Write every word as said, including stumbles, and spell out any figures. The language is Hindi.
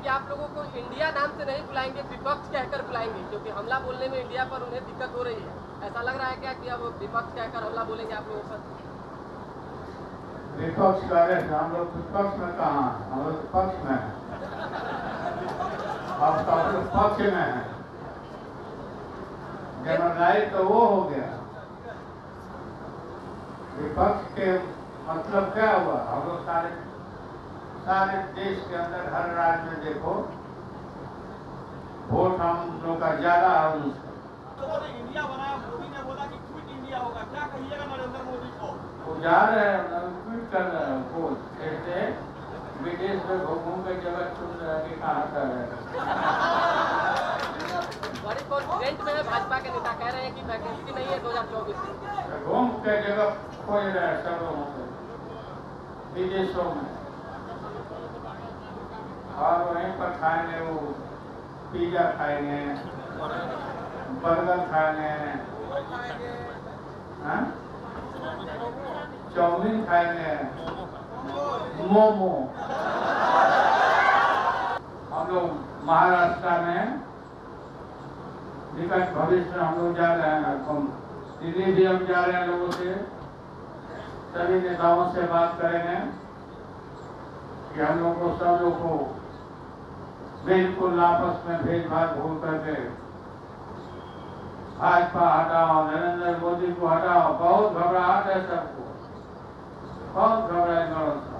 कि आप लोगों को इंडिया नाम से नहीं बुलाएंगे, विपक्ष कहकर बुलाएंगे, क्योंकि हमला बोलने में इंडिया पर उन्हें दिक्कत हो रही है। ऐसा लग रहा है क्या कि अब विपक्ष कहकर हमला बोलेंगे आप लोगों पर? विपक्ष कह रहे थे, हम लोग विपक्ष में कहाँ है, हम लोग पक्ष में है। अब तो हम लोग पक्ष में है। जनरलाइज तो वो हो गया। विपक्ष के मतलब क्या हुआ? हम लोग सारे सारे देश के अंदर हर राज्य में देखो वोट हम लोग का ज्यादा है उसका। तो इंडिया बनाया, मोदी ने बोला कि क्विट इंडिया होगा, क्या कहिएगा नरेंद्र मोदी को? वो जा रहे हैं, ट्वीट कर रहे हैं, वो कहते विदेश में घूम के जगह चुन रहे हैं कि कहाँ कर रहे हैं। बड़ी कॉन्फिडेंट में है भाजपा के नेता, कह रहे हैं कि वैकेंसी नहीं है दो हजार चौबीस में। घूम के जगह खोज रहे हैं सब लोगों को विदेशों में, और वहीं पर खाएंगे, वो पिज्जा खाएंगे, बर्गर खाएंगे, चाउमीन खाएंगे, मोमो। हम लोग महाराष्ट्र में निकट भविष्य में हम लोग जा रहे हैं, हम दिल्ली भी हम जा रहे हैं, लोगों से सभी नेताओं से बात करेंगे कि हम लोग को सब लोग को बिल्कुल आपस में भेदभाव भूल करके भाजपा हटाओ, नरेंद्र मोदी को हटाओ। बहुत घबराहट है सबको, बहुत घबराहट।